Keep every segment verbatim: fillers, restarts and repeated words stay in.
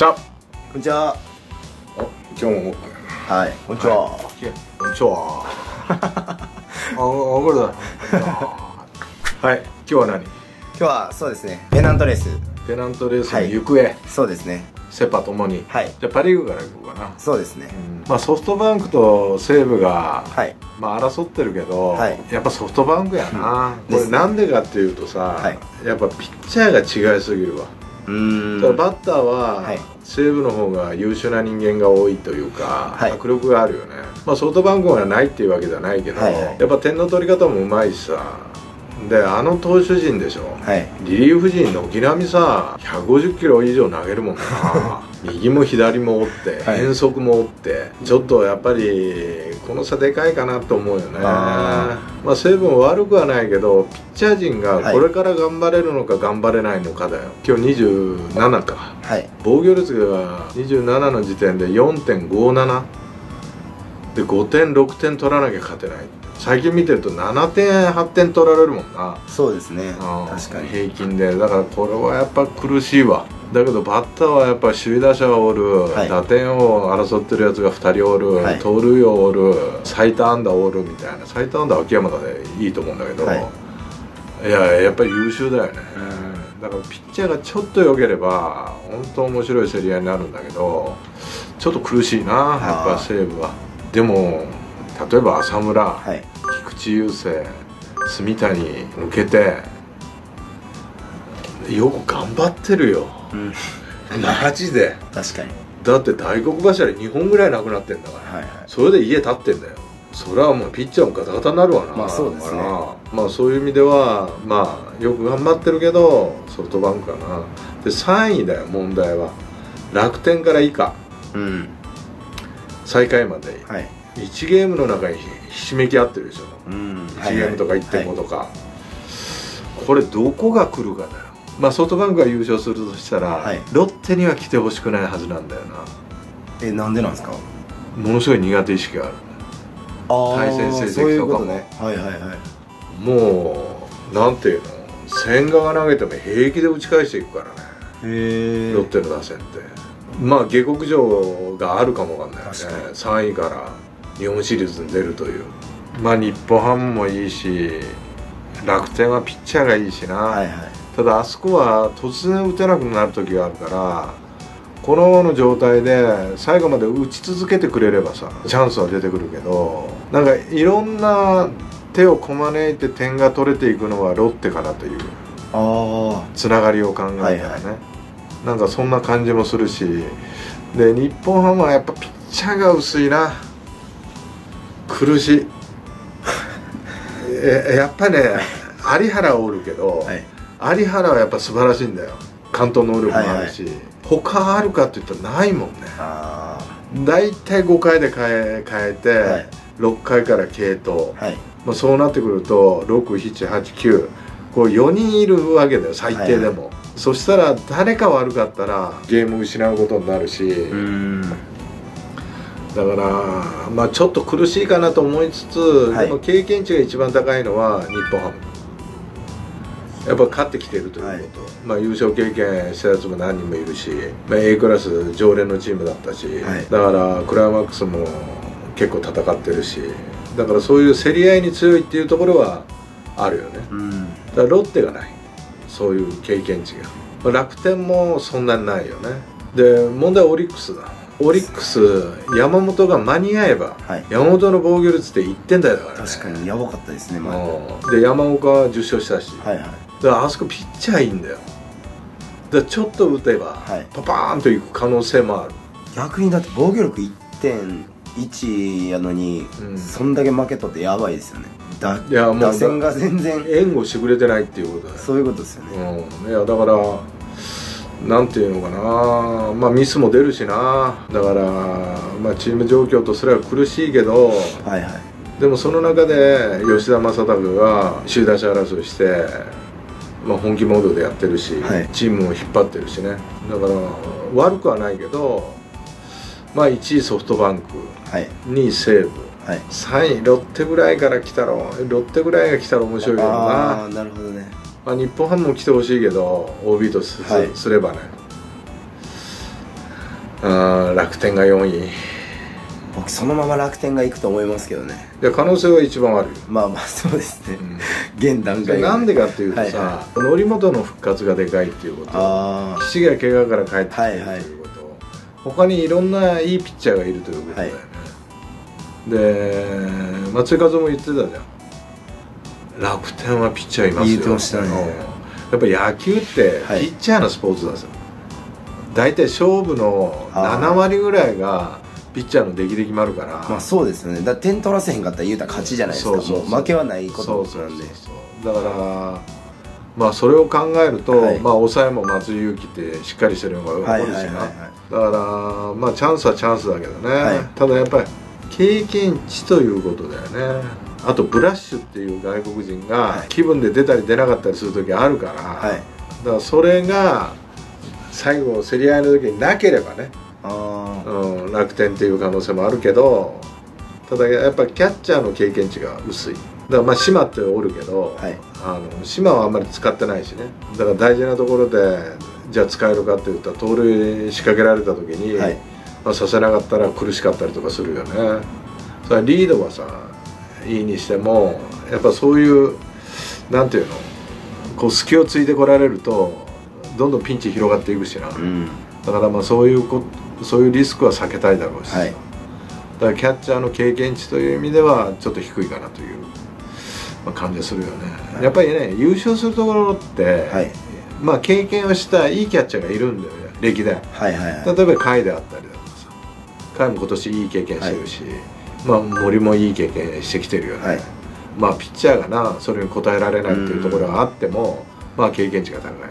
ちは。 こんにちは。 お、今日も。 はい、こんにちは。 こんにちは。あ、これだ。はい、今日は何？ 今日はそうですね、ペナントレース。 ペナントレースの行方。 そうですね。 セパともに。 はい。 じゃあパリーグから行こうかな。 そうですね。 まあソフトバンクと西武が、 はい。まあ争ってるけど、 はい、こやっぱソフトバンクやな。これなんでかっていうとさ、 はい、 やっぱピッチャーが違いすぎるわ。 うーん。 だからバッターは、 はい、 西武の方が優秀な人間が多いというか、 はい、 迫力があるよね。まあソフトバンクがないっていうわけじゃないけど、はいはい、やっぱ点の取り方もうまいしさ。であの投手陣でしょ、はい、リリーフ陣軒並みさひゃくごじゅっキロ以上投げるもんな右も左も折って、はい、変則も折ってちょっとやっぱりこの差でかいかなと思うよね。あまあ西武も悪くはないけどピッチャー陣がこれから頑張れるのか頑張れないのかだよ。今日にじゅうななか、はい、防御率がにじゅうななの時点で よんてんごなな でごてんろくてん取らなきゃ勝てない。最近見てるとななてんはってん取られるもんな。そうですね、確かに平均で。だからこれはやっぱ苦しいわ。だけどバッターはやっぱ首位打者がおる、はい、打点を争ってるやつがふたりおる、はい、盗塁をおる、最多安打おるみたいな。最多安打は秋山だでいいと思うんだけど、はい、いややっぱり優秀だよね。だからピッチャーがちょっと良ければ本当面白い競り合いになるんだけどちょっと苦しいなやっぱ西武は。でも例えば浅村、はい、菊池雄星、住谷抜けてよく頑張ってるよ、うん、マジで。確かに。だって大黒柱にほんぐらいなくなってんだから、はいはい、それで家建ってんだよ。それはもうピッチャーもガタガタになるわな。まあそうですね。まあそういう意味ではまあよく頑張ってるけどソフトバンクかな。でさんいだよ問題は。楽天から以下、うん、最下位まで、はい、いちゲームの中にひしめき合ってるでしょ、うん、いちゲームとかいってんごとか、はいはい、これどこが来るかだよ。まあソフトバンクが優勝するとしたら、はい、ロッテには来てほしくないはずなんだよな。え、なんでなんですか？ものすごい苦手意識がある。あ対戦成績とかも、ね、はいはいはい、もうなんていうの千賀が投げても平気で打ち返していくからね。へロッテの打線ってまあ下克上があるかもわかんないよね。さんいから日本シリーズに出るという。まあ日本ハムもいいし楽天はピッチャーがいいしな、はいはい、ただあそこは突然打てなくなる時があるからこのままの状態で最後まで打ち続けてくれればさチャンスは出てくるけどなんかいろんな手をこまねいて点が取れていくのはロッテかなというつながりを考えたらね、はいはい、なんかそんな感じもするしで日本ハムはやっぱピッチャーが薄いな。苦しいえやっぱね有原はおるけど、はい、有原はやっぱ素晴らしいんだよ。完投能力もあるし、はいはい、他あるかっていったらないもんね。だいたいごかいで変え、変えて、はい、ろっかいから継投、はい、まあそうなってくるとろく、しち、はち、きゅうこうよにんいるわけだよ最低でも、はいはい、そしたら誰か悪かったらゲーム失うことになるし、うんだからまあちょっと苦しいかなと思いつつ、はい、でも経験値が一番高いのは日本ハム。やっぱ勝ってきてるということ、はい、まあ優勝経験したやつも何人もいるし、まあ、A クラス常連のチームだったし、はい、だからクライマックスも結構戦ってるしだからそういう競り合いに強いっていうところはあるよね、うん、だからロッテがないそういう経験値が、まあ、楽天もそんなにないよね。で問題はオリックスだ。オリックス山本が間に合えば、はい、山本の防御率っていってん台だからね。確かにやばかったですね前で山岡はじゅっしょうしたし、はいはい、だからあそこピッチャーいいんだよ。だからちょっと打てば、はい、パパーンといく可能性もある。逆にだって防御力 いってんいち やのに、うん、そんだけ負けとってやばいですよね。だいやもう打線が全然援護してくれてないっていうことだよ。そういうことですよね、うん、いやだからなんていうのかなまあミスも出るしな。だから、まあ、チーム状況とすれば苦しいけど、はいはい、でもその中で吉田正尚が首位打者争いして、まあ、本気モードでやってるし、はい、チームも引っ張ってるしね。だから悪くはないけど、まあ、いちいソフトバンク、はい、にい西武、はい、さんいロッテぐらいから来たらロッテぐらいが来たら面白いけどな。ああなるほどね。まあ、日本ハムも来てほしいけど オービー と す,、はい、すればねうん、楽天がよんい。 僕そのまま楽天が行くと思いますけどね。 いや可能性は一番あるよ。 まあまあそうですね、うん、現段階なんでかっていうとさ、はいはい、則本の復活がでかいっていうこと、岸が怪我から帰ってきてるということ、はいはい、他にいろんないいピッチャーがいるということだよね、はい、で松井稼頭も言ってたじゃん、楽天はピッチャーいますよ。 言ってましたね。 やっぱ野球ってピッチャーのスポーツなんですよ。大体勝負のななわりぐらいがピッチャーの出来で決まるから。 まあそうですよね。だ点取らせへんかったら言うたら勝ちじゃないですか。そうそうそう、もう負けはないことなんで。 だからまあそれを考えると、はい、まあ抑えも松井裕樹ってしっかりしてるのが多いしな。だからまあチャンスはチャンスだけどね、はい、ただやっぱり経験値ということだよね。あとブラッシュっていう外国人が気分で出たり出なかったりする時あるから、はい、だからそれが最後競り合いの時になければね、あ、うん、楽天っていう可能性もあるけど、ただやっぱりキャッチャーの経験値が薄い。だからまあ島っておるけど、はい、あの島はあんまり使ってないしね。だから大事なところでじゃあ使えるかっていったら盗塁仕掛けられた時に、はい、まあ、させなかったら苦しかったりとかするよね。それリードはさいいにしてもやっぱそういうなんていうのこう隙をついてこられるとどんどんピンチ広がっていくしな、うん、だからまあそういうこそういうリスクは避けたいだろうし、はい、だからキャッチャーの経験値という意味ではちょっと低いかなという、まあ、感じがするよね、はい、やっぱりね優勝するところって、はい、まあ経験をしたいいキャッチャーがいるんだよね歴代、はいはいはい、例えば甲斐であったりだとかさ、甲斐も今年いい経験してるし、はい、まあ森もいい経験してきてるよね、はい、まあピッチャーがなそれに応えられないっていうところがあってもまあ経験値が高い、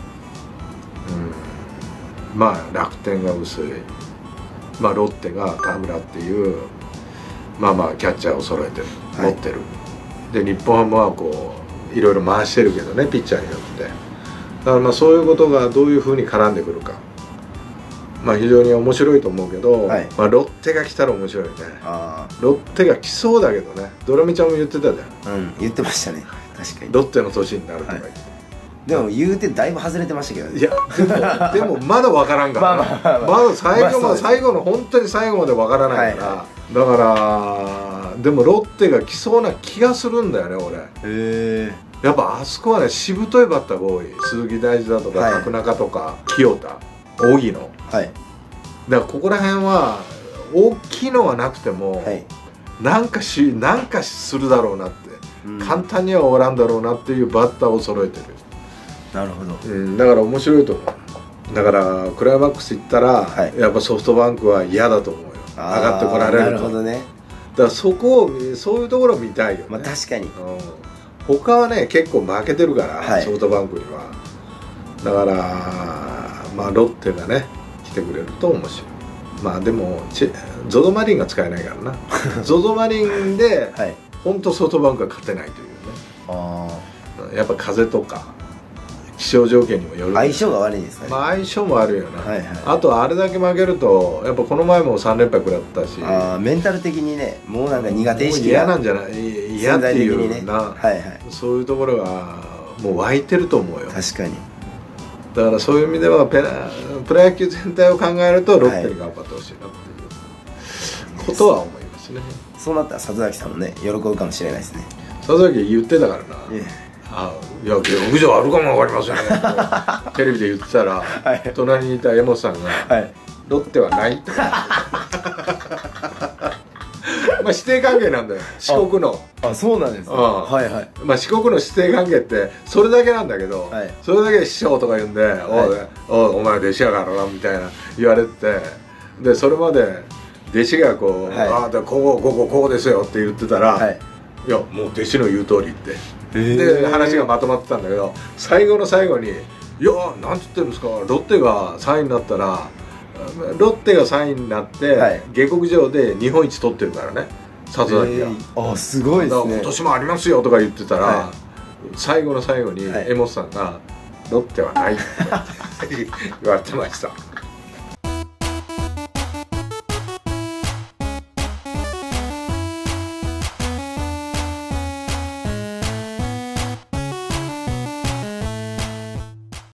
うん、まあ楽天が薄い、まあロッテが田村っていうまあまあキャッチャーを揃えてる、はい、持ってるで日本ハムはこういろいろ回してるけどねピッチャーによって、だからまあそういうことがどういうふうに絡んでくるか、まあ非常に面白いと思うけど、はい、まあロッテが来たら面白いね。あロッテが来そうだけどね。ドラミちゃんも言ってたじゃん。 うん、言ってましたね。確かに。 ロッテの年になるとか言って。はい、 でも言うてだいぶ外れてましたけどね。 いやでもでもまだ分からんからね。まあまあまあ、まだ最後の最後の本当に最後まで分からないから。はいはい、だからでもロッテが来そうな気がするんだよね俺。へえ。やっぱあそこはねしぶといバッターが多い。鈴木大地だとか角中とか清田。荻野、はい、だからここら辺は大きいのはなくても、はい、なんかしなんかするだろうなって、うん、簡単には終わらんだろうなっていうバッターを揃えてる。 なるほど、 うん、だから面白いと思う。だからクライマックス行ったら、はい、やっぱソフトバンクは嫌だと思うよ、上がってこられると。 なるほどね。 だからそこをそういうところを見たいよね。 まあ確かに、うん、 他はね結構負けてるから、はい、ソフトバンクには。だからまあロッテがね来てくれると面白い。まあでもゾゾマリンが使えないからなゾゾマリンで本当ソフトバンクが勝てないというね。あやっぱ風とか気象条件にもよる。 相性が悪いんですかね。 まあ相性もあるよな、はいはい、あとあれだけ負けるとやっぱこの前もさん連敗食らったし、 あメンタル的にねもうなんか苦手意識が嫌なんじゃない、嫌っていうな、ねはいはい、そういうところがもう湧いてると思うよ。 確かに。 だからそういう意味ではペラプロ野球全体を考えるとロッテに頑張ってほしいなっていうことは思いますね。 そうなったら里崎さんもね喜ぶかもしれないですね。 里崎言ってたからな、あいや下克上あるかも分かりませんねテレビで言ってたら、はい、隣にいた江本さんが、はい、ロッテはないってまあ師弟関係なんだよ四国の。 あそうなんですね。はいはい。 まあ四国の師弟関係ってそれだけなんだけど、はい、それだけで師匠とか言うんで「はい、おいお前弟子やからな」みたいな言われてて、でそれまで弟子がこう「はい、ああこここここうですよ」って言ってたら「はい、いやもう弟子の言う通り」ってで話がまとまってたんだけど、最後の最後に「いやなんて言ってるんですか、ロッテがさんいになったら」ロッテがさんいになって、はい、下克上で日本一取ってるからね里崎が、えー、あすごいですね。今年もありますよとか言ってたら、はい、最後の最後に江本さんが「ロッテはない」って言われてました。